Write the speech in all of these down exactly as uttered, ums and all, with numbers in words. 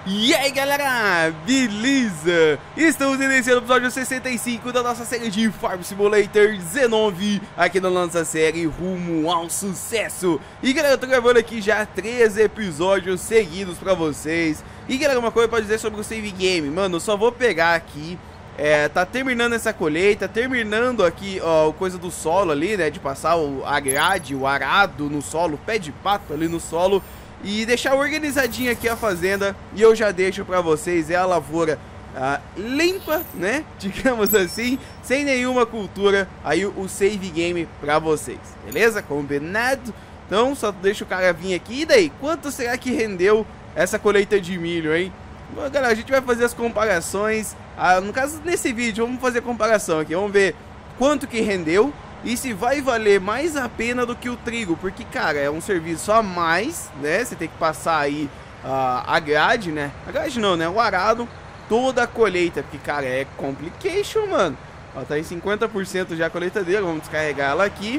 E aí galera, beleza? Estamos iniciando o episódio sessenta e cinco da nossa série de Farm Simulator dezenove, aqui na nossa série Rumo ao Sucesso. E galera, eu tô gravando aqui já três episódios seguidos pra vocês. E galera, uma coisa pra dizer sobre o save game, mano, eu só vou pegar aqui, é, tá terminando essa colheita, terminando aqui, ó, coisa do solo ali, né, de passar o, a grade, o arado no solo, o pé de pato ali no solo. E deixar organizadinha aqui a fazenda. E eu já deixo pra vocês é a lavoura ah, limpa, né? Digamos assim, sem nenhuma cultura. Aí o save game pra vocês, beleza? Combinado? Então só deixa o cara vir aqui. E daí? Quanto será que rendeu essa colheita de milho, hein? Bom, galera, a gente vai fazer as comparações. ah, No caso, nesse vídeo, vamos fazer a comparação aqui. Vamos ver quanto que rendeu e se vai valer mais a pena do que o trigo, porque, cara, é um serviço a mais, né? Você tem que passar aí uh, a grade, né? A grade não, né? O arado, toda a colheita, porque, cara, é complication, mano. Ó, tá em cinquenta por cento já a colheitadeira, vamos descarregar ela aqui.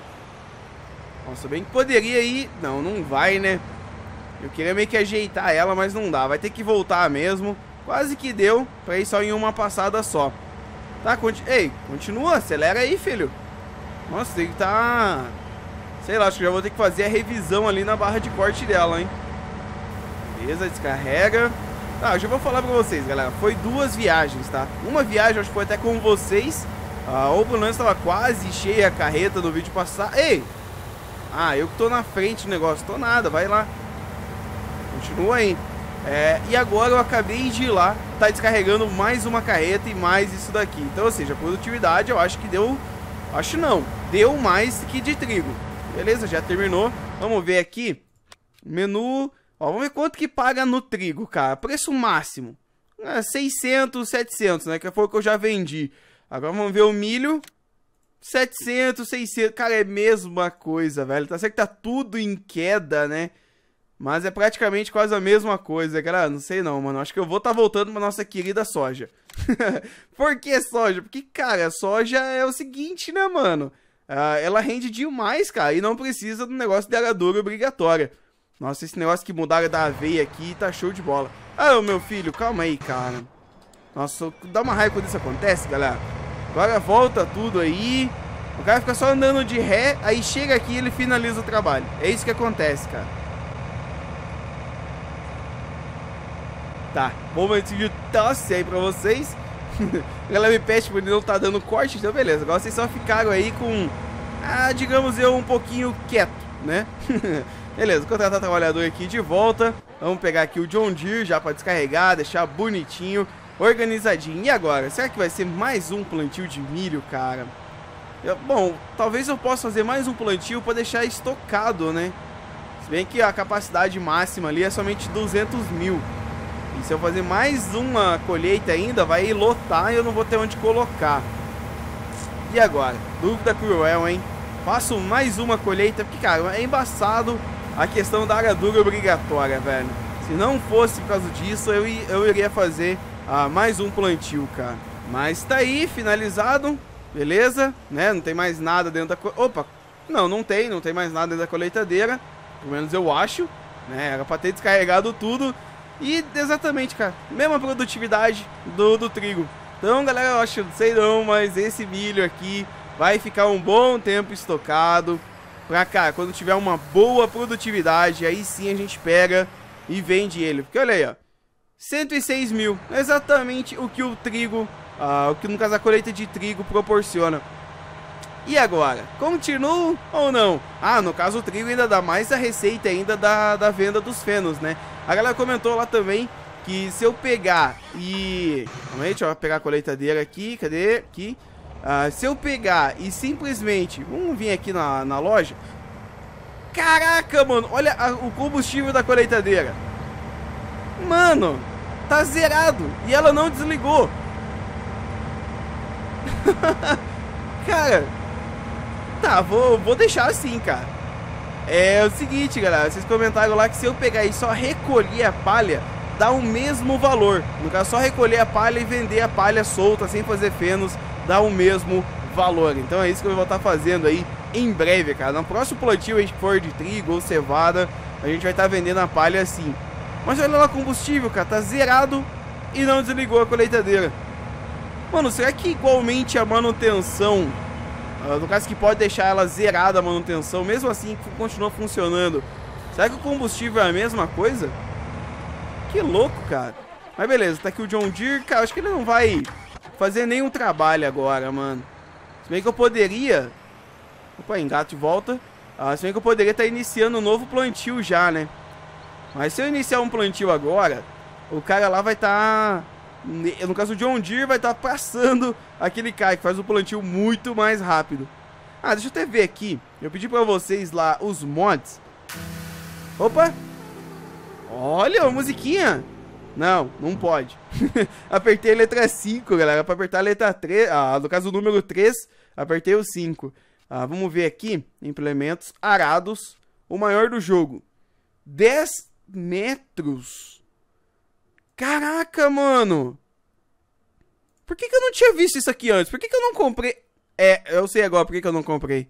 Nossa, bem que poderia ir... Não, não vai, né? Eu queria meio que ajeitar ela, mas não dá. Vai ter que voltar mesmo. Quase que deu pra ir só em uma passada só. Tá, conti... Ei, continua, acelera aí, filho. Nossa, tem que tá... Sei lá, acho que já vou ter que fazer a revisão ali na barra de corte dela, hein? Beleza, descarrega. Tá, eu já vou falar pra vocês, galera. Foi duas viagens, tá? Uma viagem, acho que foi até com vocês. Ah, o Bruno estava quase cheia a carreta no vídeo passado. Ei! Ah, eu que tô na frente do negócio. Tô nada, vai lá. Continua aí. É, e agora eu acabei de ir lá. Tá descarregando mais uma carreta e mais isso daqui. Então, ou seja, a produtividade eu acho que deu... Acho não, deu mais que de trigo. Beleza, já terminou. Vamos ver aqui. Menu. Ó, vamos ver quanto que paga no trigo, cara. Preço máximo. É, seiscentos, setecentos, né? Que foi o que eu já vendi. Agora vamos ver o milho. setecentos, seiscentos. Cara, é a mesma coisa, velho. Tá certo que tá tudo em queda, né? Mas é praticamente quase a mesma coisa, galera. Não sei não, mano. Acho que eu vou estar tá voltando pra nossa querida soja. Por que soja? Porque, cara, soja é o seguinte, né, mano? Uh, ela rende demais, cara. E não precisa do negócio de aradura obrigatória. Nossa, esse negócio que mudaram da aveia aqui tá show de bola. Ah, meu filho, calma aí, cara. Nossa, dá uma raiva quando isso acontece, galera. Agora volta tudo aí. O cara fica só andando de ré. Aí chega aqui e ele finaliza o trabalho. É isso que acontece, cara. Tá, momento de tosse aí pra vocês. Ela me pede porque não tá dando corte, então beleza. Agora vocês só ficaram aí com, ah, digamos eu, um pouquinho quieto, né? Beleza, contratar trabalhador aqui de volta. Vamos pegar aqui o John Deere já pra descarregar, deixar bonitinho, organizadinho. E agora? Será que vai ser mais um plantio de milho, cara? Eu, bom, talvez eu possa fazer mais um plantio pra deixar estocado, né? Se bem que a capacidade máxima ali é somente duzentos mil. E se eu fazer mais uma colheita ainda, vai lotar e eu não vou ter onde colocar. E agora? Dúvida cruel, hein? Faço mais uma colheita, porque, cara, é embaçado a questão da aradura obrigatória, velho. Se não fosse por causa disso, eu, eu iria fazer ah, mais um plantio, cara. Mas tá aí, finalizado. Beleza, né? Não tem mais nada dentro da... Co... Opa! Não, não tem, não tem mais nada dentro da colheitadeira. Pelo menos eu acho, né? Era pra ter descarregado tudo. E exatamente, cara, mesma produtividade do, do trigo. Então, galera, eu acho, não sei não, mas esse milho aqui vai ficar um bom tempo estocado. Pra cá, quando tiver uma boa produtividade, aí sim a gente pega e vende ele. Porque olha aí, ó, cento e seis mil, exatamente o que o trigo, ah, o que no caso a colheita de trigo proporciona. E agora, continuo ou não? Ah, no caso o trigo ainda dá mais a receita ainda da, da venda dos fenos, né? A galera comentou lá também que se eu pegar e... Calma aí, deixa eu pegar a colheitadeira aqui, cadê? Aqui. Ah, se eu pegar e simplesmente... Vamos vir aqui na, na loja. Caraca, mano, olha a, o combustível da colheitadeira. Mano, tá zerado e ela não desligou. Cara... Tá, vou, vou deixar assim, cara. É o seguinte, galera, vocês comentaram lá que se eu pegar e só recolher a palha, dá o mesmo valor. No caso, só recolher a palha e vender a palha solta, sem fazer fenos, dá o mesmo valor. Então é isso que eu vou estar fazendo aí em breve, cara. No próximo plantio, a gente for de trigo ou cevada, a gente vai estar vendendo a palha assim. Mas olha lá o combustível, cara, tá zerado e não desligou a colheitadeira. Mano, será que igualmente a manutenção, no caso que pode deixar ela zerada a manutenção, mesmo assim continua funcionando, será que o combustível é a mesma coisa? Que louco, cara. Mas beleza, tá aqui o John Deere, cara, acho que ele não vai fazer nenhum trabalho agora, mano. Se bem que eu poderia... Opa, engata de volta. Ah, se bem que eu poderia estar iniciando um novo plantio já, né? Mas se eu iniciar um plantio agora, o cara lá vai estar... No caso, o John Deere vai estar passando aquele cara que faz o plantio muito mais rápido. Ah, deixa eu até ver aqui. Eu pedi pra vocês lá os mods. Opa! Olha a musiquinha. Não, não pode. Apertei a letra cinco, galera. Pra apertar a letra três, ah, no caso o número três, apertei o cinco. Ah, vamos ver aqui. Implementos, arados. O maior do jogo. dez metros. Caraca, mano. Por que que eu não tinha visto isso aqui antes? Por que que eu não comprei? É, eu sei agora por que que eu não comprei.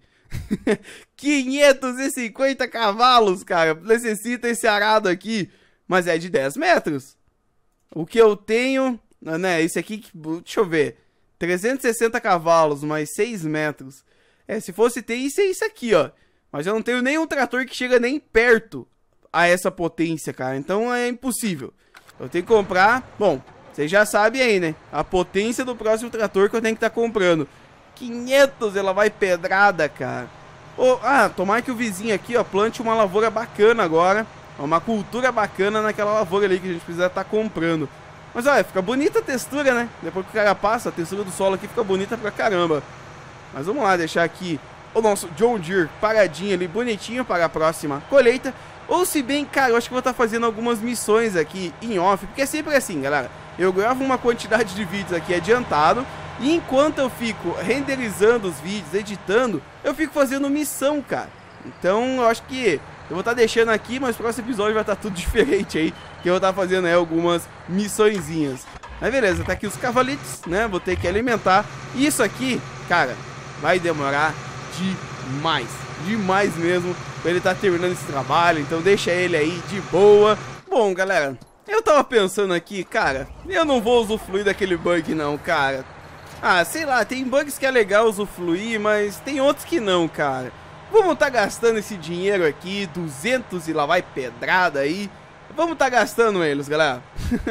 quinhentos e cinquenta cavalos, cara. Necessita esse arado aqui. Mas é de dez metros. O que eu tenho, né, esse aqui, deixa eu ver, trezentos e sessenta cavalos, mais seis metros. É, se fosse ter isso, é isso aqui, ó. Mas eu não tenho nenhum trator que chega nem perto a essa potência, cara. Então é impossível. Eu tenho que comprar, bom, vocês já sabem aí, né, a potência do próximo trator que eu tenho que estar comprando. quinhentos, ela vai pedrada, cara. Oh, ah, tomara que o vizinho aqui, ó, plante uma lavoura bacana agora. Uma cultura bacana naquela lavoura ali que a gente precisa estar comprando. Mas olha, fica bonita a textura, né? Depois que o cara passa, a textura do solo aqui fica bonita pra caramba. Mas vamos lá, deixar aqui o nosso John Deere paradinho ali, bonitinho para a próxima colheita. Ou se bem, cara, eu acho que vou estar fazendo algumas missões aqui em off. Porque é sempre assim, galera. Eu gravo uma quantidade de vídeos aqui adiantado. E enquanto eu fico renderizando os vídeos, editando, eu fico fazendo missão, cara. Então eu acho que... eu vou estar deixando aqui, mas no próximo episódio vai estar tudo diferente aí. Que eu vou estar fazendo aí algumas missõezinhas. Mas beleza, tá aqui os cavalitos, né? Vou ter que alimentar. E isso aqui, cara, vai demorar demais. Demais mesmo pra ele estar terminando esse trabalho. Então deixa ele aí de boa. Bom, galera, eu tava pensando aqui, cara, eu não vou usufruir daquele bug não, cara. Ah, sei lá, tem bugs que é legal usufruir, mas tem outros que não, cara. Vamos tá gastando esse dinheiro aqui, duzentos e lá vai pedrada aí. Vamos tá gastando eles, galera.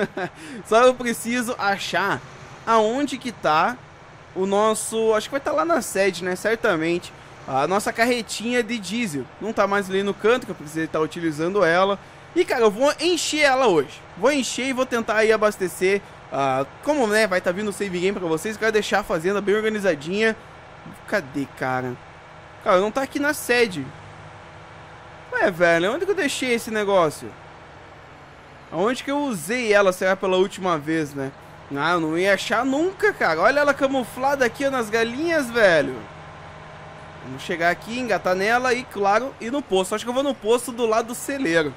Só eu preciso achar aonde que tá o nosso... acho que vai estar tá lá na sede, né? Certamente. A nossa carretinha de diesel. Não tá mais ali no canto, que eu precisei estar utilizando ela. E, cara, eu vou encher ela hoje. Vou encher e vou tentar aí abastecer. Uh, como, né, vai estar tá vindo o save game pra vocês. Quero deixar a fazenda bem organizadinha. Cadê, cara? Cara, não tá aqui na sede. Ué, velho, onde que eu deixei esse negócio? Aonde que eu usei ela, será pela última vez, né? Ah, eu não ia achar nunca, cara. Olha ela camuflada aqui, ó, nas galinhas, velho. Vamos chegar aqui, engatar nela e, claro, ir no posto. Acho que eu vou no posto do lado do celeiro.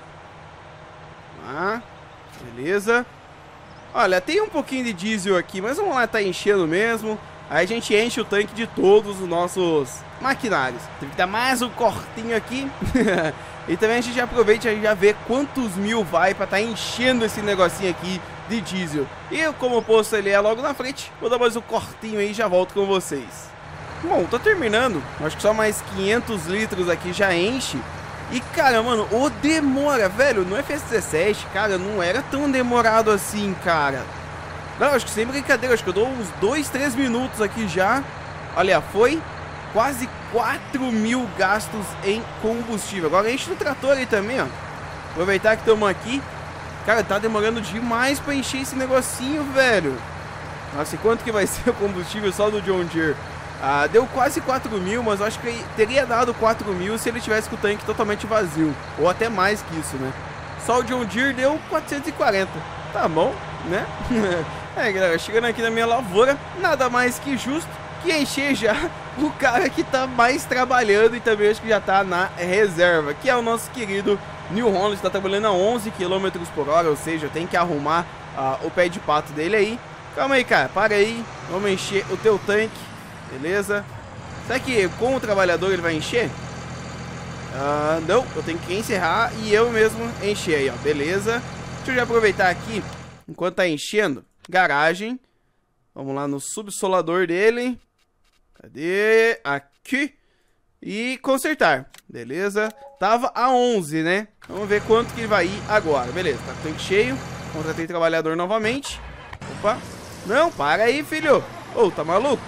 Ah, beleza. Olha, tem um pouquinho de diesel aqui, mas vamos lá, tá enchendo mesmo. Aí a gente enche o tanque de todos os nossos maquinários. Tem que dar mais um cortinho aqui. E também a gente já aproveita e já vê quantos mil vai pra tá enchendo esse negocinho aqui de diesel. E eu, como o posto ele é logo na frente, vou dar mais um cortinho aí e já volto com vocês. Bom, tô terminando. Acho que só mais quinhentos litros aqui já enche. E, cara, mano, o demora, velho, no F S dezessete, cara, não era tão demorado assim, cara. Não, acho que sem brincadeira, acho que eu dou uns dois, três minutos aqui já. Olha, foi quase quatro mil gastos em combustível. Agora enche no trator aí também, ó. Aproveitar que estamos aqui. Cara, tá demorando demais pra encher esse negocinho, velho. Nossa, e quanto que vai ser o combustível só do John Deere? Ah, deu quase quatro mil, mas eu acho que teria dado quatro mil se ele tivesse com o tanque totalmente vazio. Ou até mais que isso, né? Só o John Deere deu quatrocentos e quarenta. Tá bom, né? É, galera, chegando aqui na minha lavoura, nada mais que justo que encher já o cara que tá mais trabalhando e também acho que já tá na reserva, que é o nosso querido New Holland, está trabalhando a onze quilômetros por hora, ou seja, tem que arrumar uh, o pé de pato dele aí. Calma aí, cara, para aí, vamos encher o teu tanque, beleza? Será que com o trabalhador ele vai encher? Uh, não, eu tenho que encerrar e eu mesmo encher aí, ó, beleza? Deixa eu já aproveitar aqui, enquanto tá enchendo. Garagem. Vamos lá no subsolador dele. Cadê? Aqui. E consertar. Beleza. Tava a onze, né? Vamos ver quanto que ele vai ir agora. Beleza, tá com tanque cheio. Contratei trabalhador novamente. Opa. Não, para aí, filho. Ô, oh, tá maluco?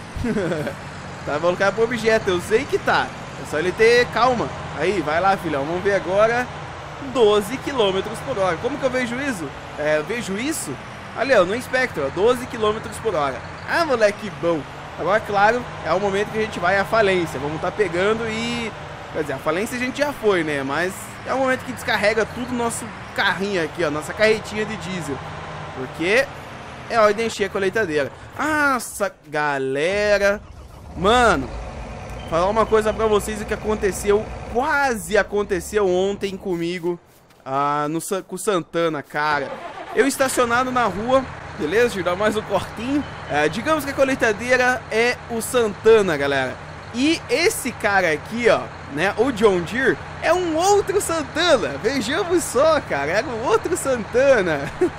Tá voltando pro objeto, eu sei que tá. É só ele ter calma. Aí, vai lá, filhão. Vamos ver agora. doze quilômetros por hora. Como que eu vejo isso? É, eu vejo isso ali, ó, no Inspector, ó, doze quilômetros por hora. Ah, moleque bom. Agora, claro, é o momento que a gente vai à falência. Vamos tá pegando e... Quer dizer, a falência a gente já foi, né? Mas é o momento que descarrega tudo o nosso carrinho aqui, ó. Nossa carretinha de diesel. Porque é hora de encher a colheitadeira. Nossa, galera. Mano, falar uma coisa pra vocês o que aconteceu, quase aconteceu ontem comigo, ah, no, com o Santana, cara. Eu estacionado na rua, beleza? Deixa eu dar mais um cortinho. Ah, digamos que a colheitadeira é o Santana, galera. E esse cara aqui, ó, né, o John Deere, é um outro Santana. Vejamos só, cara, era um outro Santana.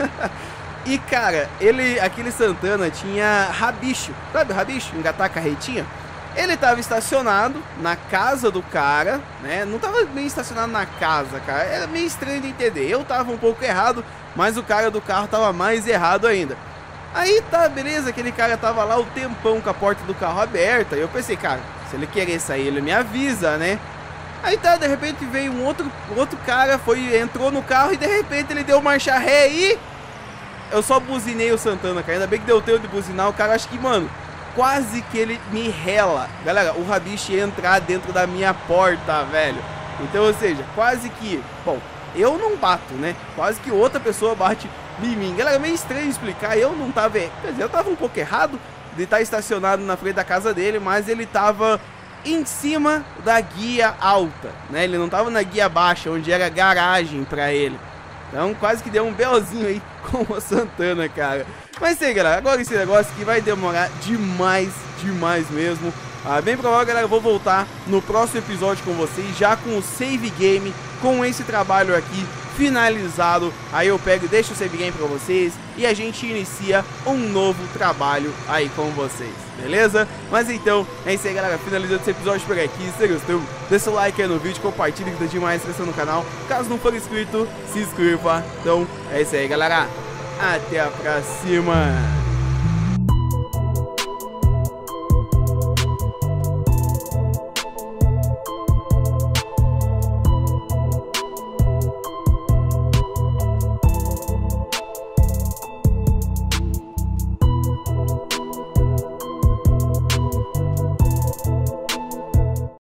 E, cara, ele, aquele Santana tinha rabicho. Sabe o rabicho? Engatar a carretinha? Ele tava estacionado na casa do cara, né? Não tava bem estacionado na casa, cara. Era meio estranho de entender. Eu tava um pouco errado, mas o cara do carro tava mais errado ainda. Aí tá, beleza, aquele cara tava lá o tempão com a porta do carro aberta. E eu pensei, cara, se ele querer sair, ele me avisa, né? Aí tá, de repente veio um outro, outro cara, foi, entrou no carro e de repente ele deu marcha ré e... Eu só buzinei o Santana, cara. Ainda bem que deu tempo de buzinar. O cara, acho que, mano, quase que ele me rela. Galera, o rabicho ia entrar dentro da minha porta, velho. Então, ou seja, quase que... Bom, eu não bato, né? Quase que outra pessoa bate em mim. Galera, é meio estranho explicar. Eu não tava... Quer dizer, eu tava um pouco errado de estar estacionado na frente da casa dele, mas ele tava em cima da guia alta, né? Ele não tava na guia baixa, onde era garagem pra ele. Então quase que deu um belzinho aí com o Santana, cara. Mas sei, galera, agora esse negócio aqui vai demorar demais, demais mesmo. Ah, bem provável, galera, eu vou voltar no próximo episódio com vocês, já com o save game, com esse trabalho aqui finalizado. Aí eu pego e deixo o save game pra vocês e a gente inicia um novo trabalho aí com vocês, beleza? Mas então, é isso aí, galera, finalizando esse episódio por aqui. Se você gostou, deixa o like aí no vídeo, compartilha, que tá demais, se inscreva no canal. Caso não for inscrito, se inscreva. Então, é isso aí, galera. Até a próxima.